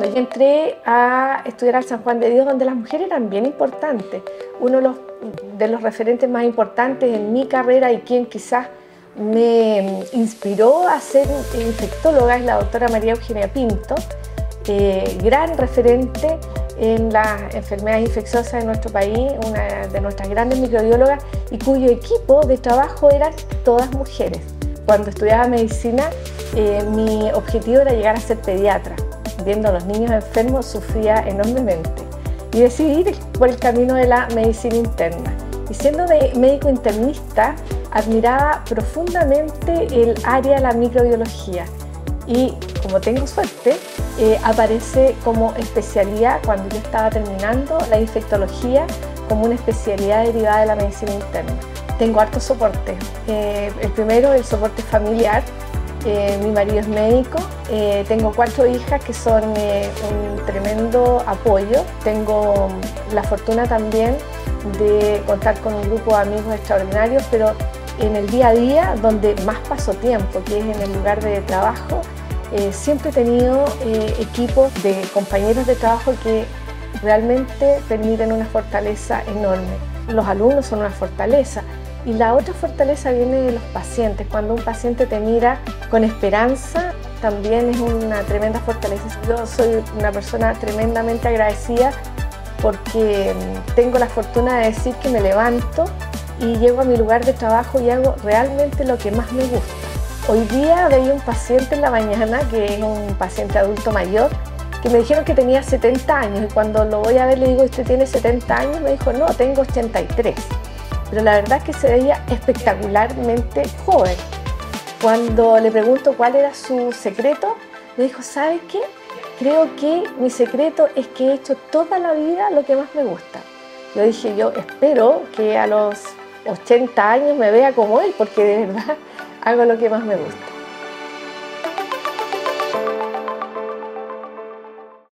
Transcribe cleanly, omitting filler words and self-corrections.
yo entré a estudiar al San Juan de Dios, donde las mujeres eran bien importantes, uno de los referentes más importantes en mi carrera y quien quizás me inspiró a ser infectóloga es la doctora María Eugenia Pinto, gran referente en las enfermedades infecciosas de nuestro país, una de nuestras grandes microbiólogas y cuyo equipo de trabajo eran todas mujeres. Cuando estudiaba medicina, mi objetivo era llegar a ser pediatra. Viendo a los niños enfermos sufría enormemente y decidí ir por el camino de la medicina interna. Y siendo médico internista, admiraba profundamente el área de la microbiología y, como tengo suerte, aparece como especialidad cuando yo estaba terminando la infectología como una especialidad derivada de la medicina interna. Tengo hartos soportes. El primero, el soporte familiar. Mi marido es médico, tengo 4 hijas que son un tremendo apoyo. Tengo la fortuna también de contar con un grupo de amigos extraordinarios, pero en el día a día, donde más paso tiempo, que es en el lugar de trabajo, siempre he tenido equipos de compañeros de trabajo que realmente permiten una fortaleza enorme. Los alumnos son una fortaleza. Y la otra fortaleza viene de los pacientes. Cuando un paciente te mira con esperanza, también es una tremenda fortaleza. Yo soy una persona tremendamente agradecida porque tengo la fortuna de decir que me levanto y llego a mi lugar de trabajo y hago realmente lo que más me gusta. Hoy día veía un paciente en la mañana, que es un paciente adulto mayor, que me dijeron que tenía 70 años y cuando lo voy a ver le digo, ¿usted tiene 70 años? Me dijo, no, tengo 83. Pero la verdad es que se veía espectacularmente joven. Cuando le pregunto cuál era su secreto, me dijo, ¿sabe qué? Creo que mi secreto es que he hecho toda la vida lo que más me gusta. Yo dije, yo espero que a los 80 años me vea como él, porque de verdad hago lo que más me gusta.